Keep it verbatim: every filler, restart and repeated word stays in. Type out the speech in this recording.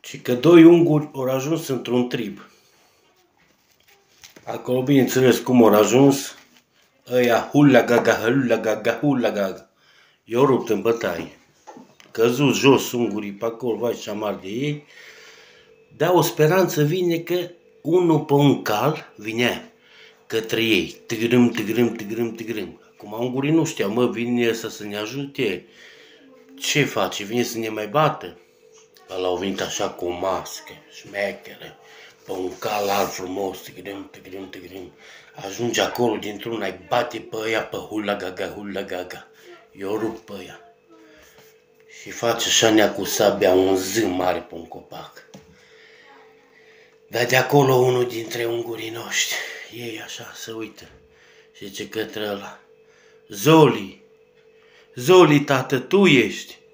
Și că doi unguri au ajuns într-un trib. Acolo, bineînțeles, cum au ajuns, ăia hulla gaga, hulla gaga, hulla gaga. I-au rupt în bătaie. Căzut jos ungurii pe acolo, vai și amar de ei. Dar o speranță vine că unul pe un cal vinea către ei. Tâgrâm, tâgrâm, tâgrâm, tâgrâm. Acum ungurii nu știau, mă, vine ăsta să ne ajute. Ce face? Vine să ne mai bată? Ăla au venit așa cu o mască, șmecheră, pe un cal alt frumos, tâgrâm, tâgrâm, tâgrâm. Ajunge acolo dintr-una, îi bate pe ăia pe hulla gaga, hulla gaga. I-o rup pe ăia. Și face așa nea cu sabia un Z mare pe un copac. Dar de acolo unul dintre ungurii noștri, ei așa se uită și zice către ăla: Zoli, Zoli, tată, tu ești?